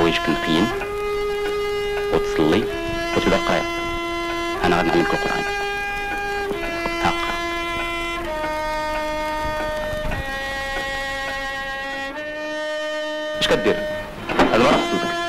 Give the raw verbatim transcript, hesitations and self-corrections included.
حوايجك نقيين وتصلي وتبدا القرايه. انا غادي نعلمك القران. هاقرا. اش كدير؟ هاد المره خصك